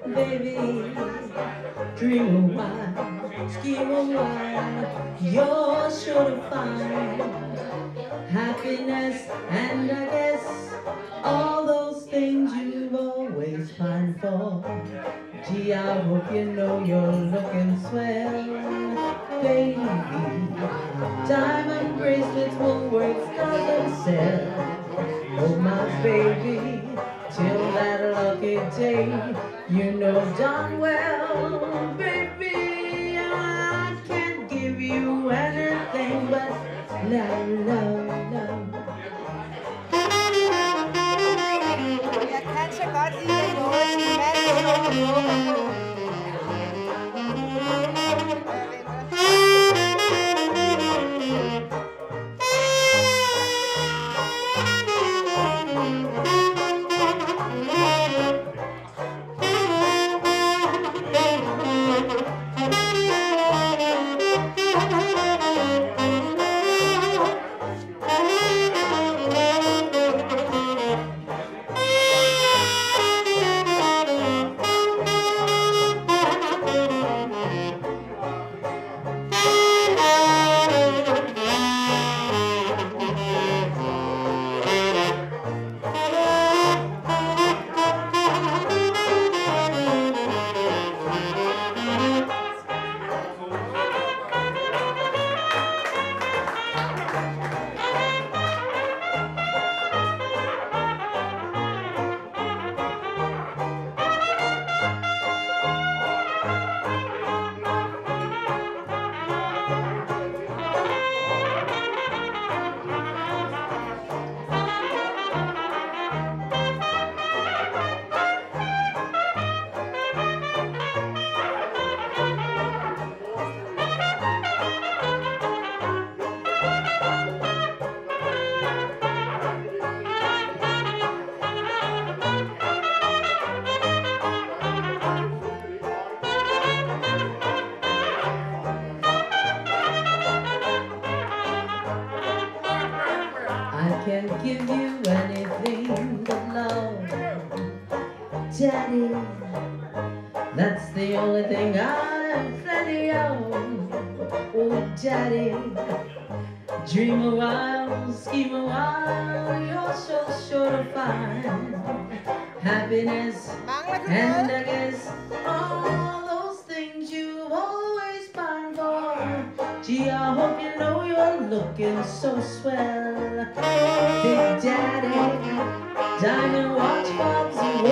baby. Dream a while, scheme a while, you're sure to find happiness, and I guess all those things you've always pined for. Gee, I hope you know you're looking swell, baby. Diamond bracelets, Woolworths doesn't sell. Oh my baby, till that lucky day, you know darn well, baby, I can't give you anything but love, love, love. Jeg kan så godt lide den måde, din mand står og råber på. I can't give you anything but love, Daddy. That's the only thing I'm plenty of. Oh, Daddy, dream a while, scheme a while, you're so sure to find happiness, and I guess all those things you've always pined for. Gee, I hope you know you're looking so swell, Big Daddy. Diamond watch fobs,